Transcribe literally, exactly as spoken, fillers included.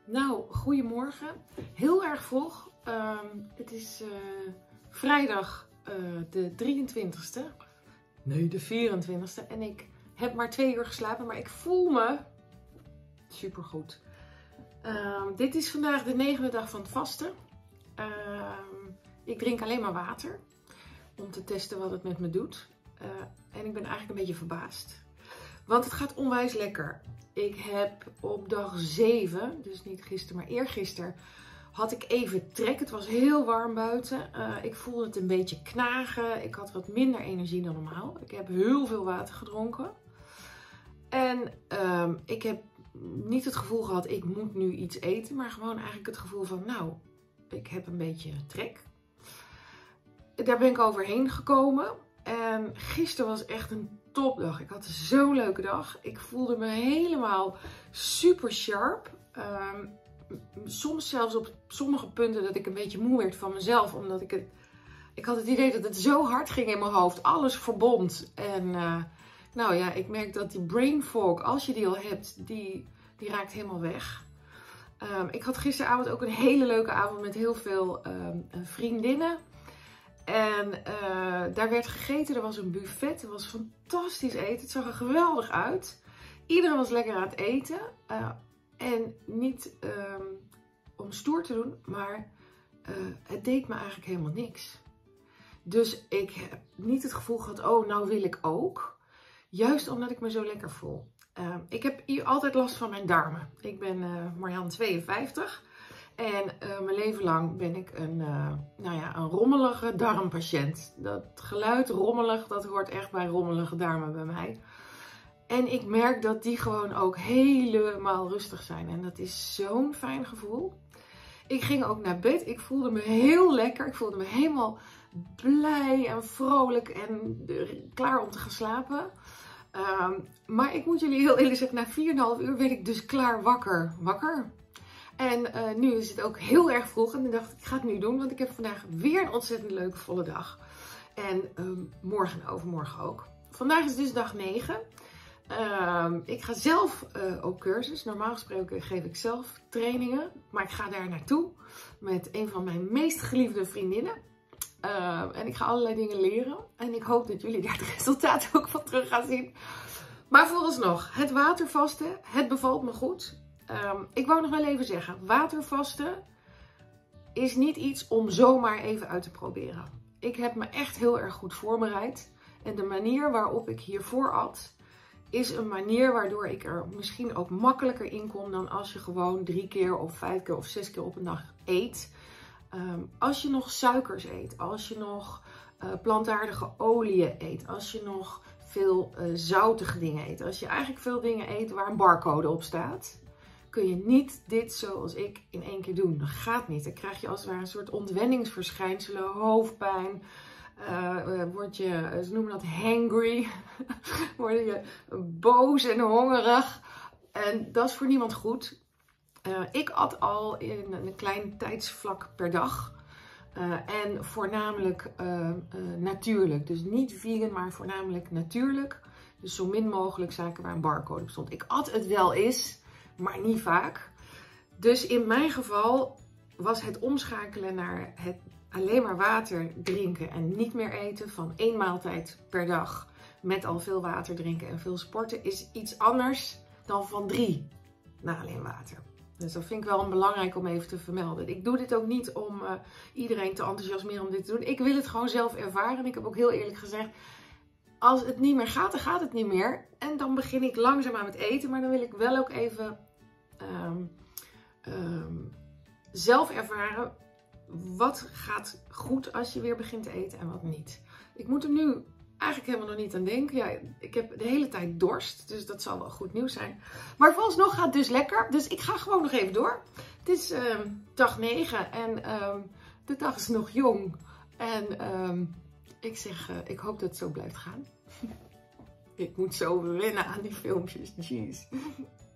Nou, goedemorgen. Heel erg vroeg. Um, het is uh, vrijdag uh, de drieëntwintigste. Nee, de vierentwintigste. En ik heb maar twee uur geslapen, maar ik voel me supergoed. Um, dit is vandaag de negende dag van het vasten. Um, ik drink alleen maar water. Om te testen wat het met me doet. Uh, en ik ben eigenlijk een beetje verbaasd. Want het gaat onwijs lekker. Ik heb op dag zeven, dus niet gisteren, maar eergisteren, had ik even trek. Het was heel warm buiten. Uh, ik voelde het een beetje knagen. Ik had wat minder energie dan normaal. Ik heb heel veel water gedronken. En um, ik heb niet het gevoel gehad, ik moet nu iets eten. Maar gewoon eigenlijk het gevoel van, nou, ik heb een beetje trek. Daar ben ik overheen gekomen. En gisteren was echt een topdag. Ik had zo'n leuke dag. Ik voelde me helemaal super sharp. Um, soms zelfs op sommige punten dat ik een beetje moe werd van mezelf. Omdat ik het... Ik had het idee dat het zo hard ging in mijn hoofd. Alles verbond. En uh, nou ja, ik merk dat die brain fog, als je die al hebt, die, die raakt helemaal weg. Um, ik had gisteravond ook een hele leuke avond met heel veel um, vriendinnen. En uh, daar werd gegeten, er was een buffet, het was fantastisch eten, het zag er geweldig uit. Iedereen was lekker aan het eten. Uh, en niet um, om stoer te doen, maar uh, het deed me eigenlijk helemaal niks. Dus ik heb niet het gevoel gehad, oh nou wil ik ook. Juist omdat ik me zo lekker voel. Uh, ik heb hier altijd last van mijn darmen. Ik ben uh, Marjan tweeënvijftig. En uh, mijn leven lang ben ik een, uh, nou ja, een rommelige darmpatiënt. Dat geluid rommelig, dat hoort echt bij rommelige darmen bij mij. En ik merk dat die gewoon ook helemaal rustig zijn. En dat is zo'n fijn gevoel. Ik ging ook naar bed. Ik voelde me heel lekker. Ik voelde me helemaal blij en vrolijk en klaar om te gaan slapen. Um, maar ik moet jullie heel eerlijk zeggen, na vier komma vijf uur werd ik dus klaar wakker. Wakker? En uh, nu is het ook heel erg vroeg en ik dacht, ik ga het nu doen, want ik heb vandaag weer een ontzettend leuke volle dag. En um, morgen en overmorgen ook. Vandaag is dus dag negen. Um, ik ga zelf uh, op cursus. Normaal gesproken geef ik zelf trainingen, maar ik ga daar naartoe met een van mijn meest geliefde vriendinnen. Uh, en ik ga allerlei dingen leren en ik hoop dat jullie daar de resultaten ook van terug gaan zien. Maar vooralsnog, het watervasten, het bevalt me goed. Um, ik wou nog wel even zeggen, watervasten is niet iets om zomaar even uit te proberen. Ik heb me echt heel erg goed voorbereid. En de manier waarop ik hiervoor at, is een manier waardoor ik er misschien ook makkelijker in kom dan als je gewoon drie keer of vijf keer of zes keer op een dag eet. Um, als je nog suikers eet, als je nog uh, plantaardige oliën eet, als je nog veel uh, zoutige dingen eet, als je eigenlijk veel dingen eet waar een barcode op staat, kun je niet dit zoals ik in één keer doen. Dat gaat niet. Dan krijg je als het ware een soort ontwenningsverschijnselen, hoofdpijn. Uh, word je, ze noemen dat hangry. Word je boos en hongerig. En dat is voor niemand goed. Uh, ik at al in een klein tijdsvlak per dag. Uh, en voornamelijk uh, uh, natuurlijk. Dus niet vegan, maar voornamelijk natuurlijk. Dus zo min mogelijk zaken waar een barcode op stond. Ik at het wel eens, maar niet vaak. Dus in mijn geval was het omschakelen naar het alleen maar water drinken en niet meer eten van één maaltijd per dag met al veel water drinken en veel sporten is iets anders dan van drie naar alleen water. Dus dat vind ik wel belangrijk om even te vermelden. Ik doe dit ook niet om uh, iedereen te enthousiasmeren om dit te doen. Ik wil het gewoon zelf ervaren. En ik heb ook heel eerlijk gezegd, als het niet meer gaat, dan gaat het niet meer. En dan begin ik langzaam aan met eten. Maar dan wil ik wel ook even um, um, zelf ervaren wat gaat goed als je weer begint te eten en wat niet. Ik moet er nu eigenlijk helemaal nog niet aan denken. Ja, ik heb de hele tijd dorst, dus dat zal wel goed nieuws zijn. Maar vooralsnog gaat het dus lekker. Dus ik ga gewoon nog even door. Het is um, dag negen en um, de dag is nog jong. En um, ik zeg, uh, ik hoop dat het zo blijft gaan. Ik moet zo wennen aan die filmpjes. Jeez.